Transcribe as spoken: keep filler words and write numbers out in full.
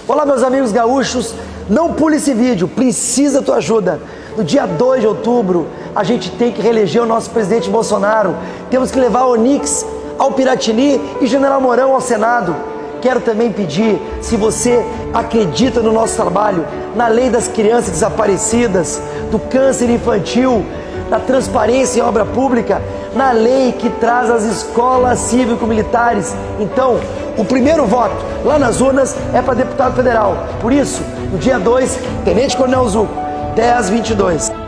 Olá, meus amigos gaúchos, não pule esse vídeo, precisa da tua ajuda. No dia dois de outubro, a gente tem que reeleger o nosso presidente Bolsonaro. Temos que levar o Onix ao Piratini e General Mourão ao Senado. Quero também pedir, se você acredita no nosso trabalho, na lei das crianças desaparecidas, do câncer infantil, da transparência em obra pública, na lei que traz as escolas cívico-militares. Então, o primeiro voto lá nas urnas é para deputado federal. Por isso, no dia dois, Tenente Coronel Zuco, dez, vinte e dois.